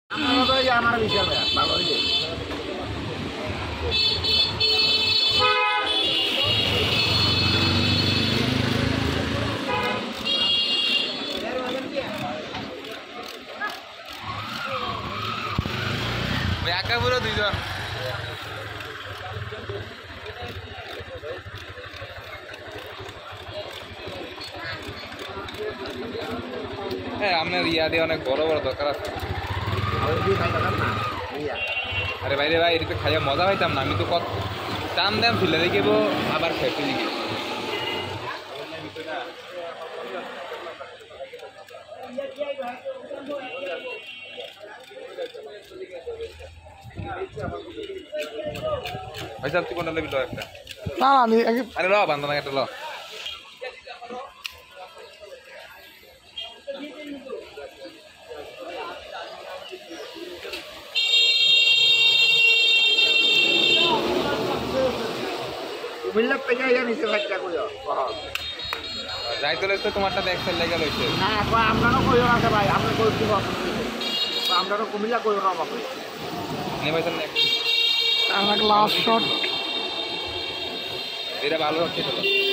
আমার বিশাল ভালো একা পুরো দুইজন হ্যাঁ আপনার ইয়া দিয়ে অনেক বড় বড় দরকার আছে আরে ভাই রে ভাই এটা খাইয়া মজা পাইতাম না আমি তো কত টান দাম ফেলে রেখেবো আবার খেতে দিকে ভাই সাহেব তুই কোনটা নেবি লো একটা না আমি আরে ল বান্ধব একটা ল কুমিল্লা পেজা নিচে বাচ্চা কইও যাইতে লইছে তোমারটা দেখতে লাগা লইছে না আমরাও কইও আছে ভাই আমরা কই দিব আমরাও কুমিল্লা কইও না বাবা নে ভাই সাহেব আমার লাস্ট শট এটা ভালো হচ্ছে